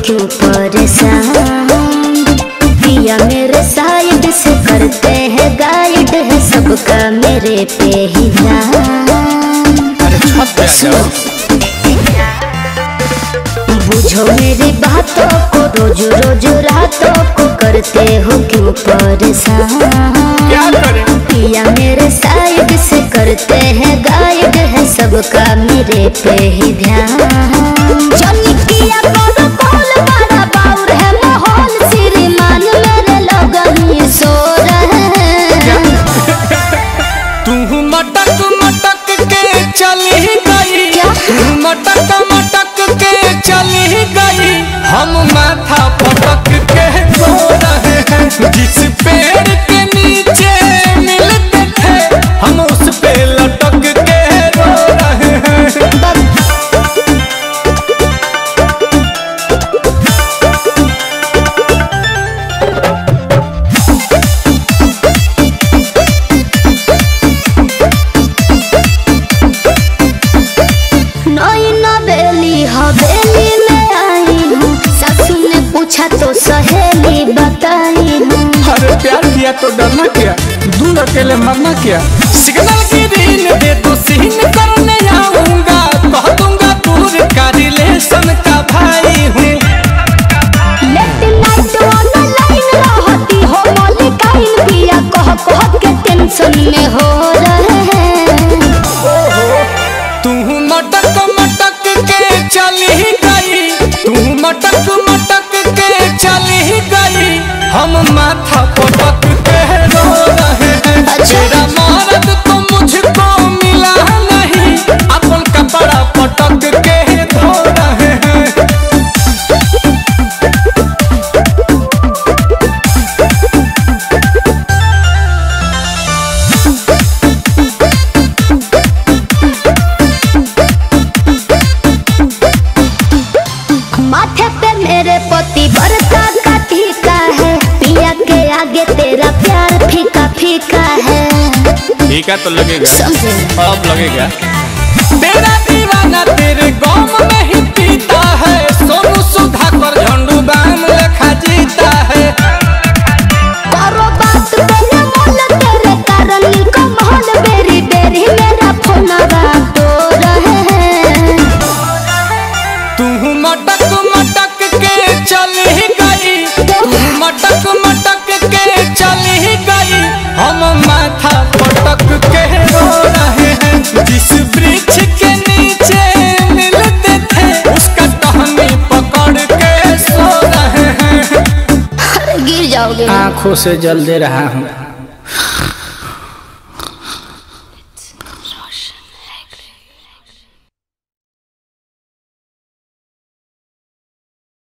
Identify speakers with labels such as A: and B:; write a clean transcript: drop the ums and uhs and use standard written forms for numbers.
A: क्यों परेशान। पिया मेरे साइड से करते हैं गाइड है सबका मेरे पे ही ध्यान। बुझो मेरी बातों को रोज रोज रातों को करते हो क्यों परेशान। पिया मेरे साइड से करते हैं गाइड है सबका मेरे पे ही ध्यान। जनी किया करो कॉल बड़ा बाउर है माहौल श्रीमान मेरे लोग ही सो रहे हैं।
B: तू मटक मटक के चली गई, तू मटक मटक के चली गई, हम माथा पटक के रो रहे हैं। जिस पेड़ के नीचे मिलते थे हम उस पे लटक के रो रहे हैं।
A: हवेली में आई हूँ सासू ने पूछा तो सहेली बताई हूँ।
B: अरे प्यार किया तो डरना क्या, दूर अकेले मरना क्या। सिग्नल की रील दे तो सीन करने आऊंगा, कह दूंगा दूर का रिलेशन का भाई हूँ।
A: लेट नाइट ऑनलाइन रहती हो मलिकाइन पिया कह के टेंशन में हो रहे हैं।
B: तू मटक मटक के चली गई, तू मटक मटक के चली गई, हम माथा पटक के रो रहे हैं। तेरा मर्द तो मुझको मिला नहीं, अपन कपड़ा पटक के धो रहे हैं।
A: माथे पे मेरे पति बरसा का टीका है, पिया के आगे तेरा प्यार फीका फीका है।
B: फीका तो लगेगा,
A: समझे
B: अब लगेगा। तेरा दीवाना तेरे गम नहीं पीता है, सोनू सुधाकर झंडू बाम लेखा जीता है।
A: करो बात तेरे मोल तेरे कारण इनको मोल बेरी बेरी मेरा फोनवा तो रहे हैं।
B: तू मटक मटक के चली गई, तू मटक मटक के चली गई, हम माथा पटक के रो रहे हैं। जिस वृक्ष के नीचे मिलते थे उसका टहनी पकड़ के सो रहे हैं।
A: अरे गिर जाओगे।
B: आँखों से जल दे रहा हूँ।